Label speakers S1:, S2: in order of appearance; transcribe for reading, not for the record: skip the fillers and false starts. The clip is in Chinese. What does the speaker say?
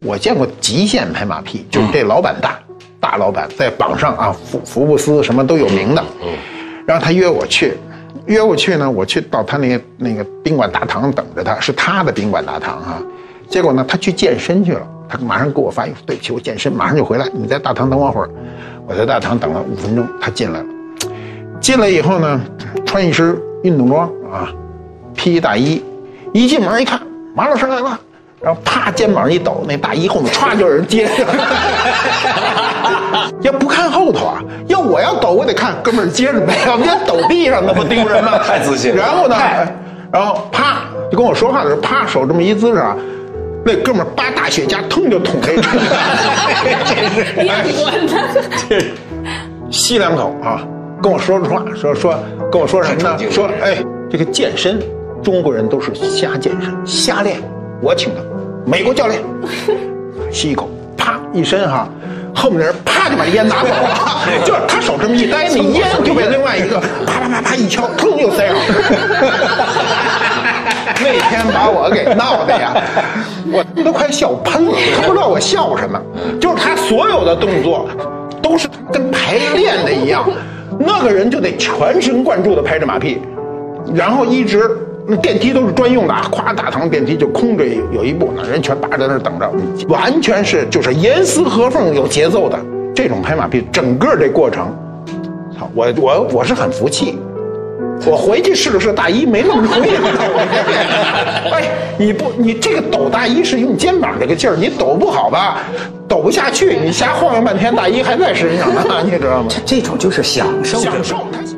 S1: 我见过极限拍马屁，就是这老板大老板在榜上啊，福布斯什么都有名的。然后他约我去呢，我去到他那个宾馆大堂等着他，是他的宾馆大堂啊。结果呢，他去健身去了，他马上给我发一个对不起，我健身马上就回来，你在大堂等我会儿。我在大堂等了5分钟，他进来了。进来以后呢，穿一身运动装啊，披一大衣，一进门一看，马老师来了。然后啪，肩膀一抖，那大衣后面歘就有人接上。要不看后头啊，我要抖，我得看哥们儿接着没有，别抖地上，那不丢人吗？
S2: 太自信了。
S1: 然后呢，然后啪就跟我说话的时候，啪手这么一姿势啊，那哥们儿8大雪茄腾就捅这个。这是吸2口啊，跟我说话，跟我说什么呢？说这个健身，中国人都是瞎健身瞎练，我请的美国教练。吸一口，啪一伸哈，后面的人啪就把烟拿走了，就是他手这么一呆，那烟就被另外一个啪一敲，腾就塞上。那天把我给闹的呀，我都快笑喷了，他不知道我笑什么，就是他所有的动作都是跟排练的一样，那个人就得全神贯注的拍着马屁，然后一直。那电梯都是专用的，夸大堂电梯就空着有一部，那人全扒在那儿等着，完全是就是严丝合缝有节奏的这种拍马屁，整个这过程，操，我是很服气。我回去试了试大衣，没那么容易。你这个抖大衣是用肩膀这个劲儿，你抖不好吧，抖不下去，你瞎晃悠半天，大衣还在身上呢，你知道吗？
S3: 这种就是享受。